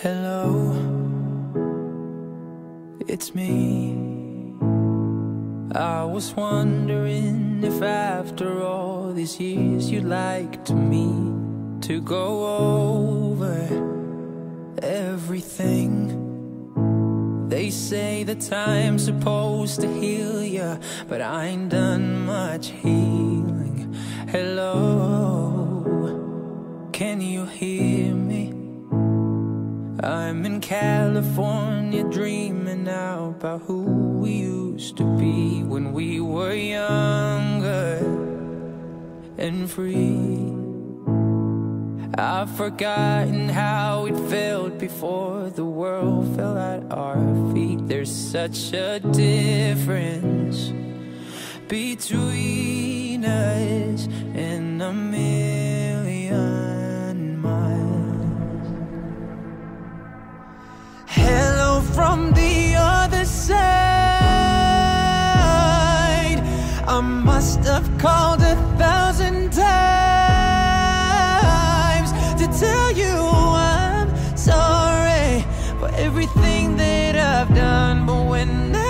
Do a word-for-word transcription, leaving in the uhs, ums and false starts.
Hello, it's me. I was wondering if after all these years you'd like to me to go over everything. They say that time's supposed to heal ya, but I ain't done much healing. Hello, can you hear me? I'm in California dreaming out about who we used to be when we were younger and free. I've forgotten how it felt before the world fell at our feet. There's such a difference between us and a million miles. Hello from the other side. I must have called a thousand times to tell you I'm sorry for everything that I've done, but when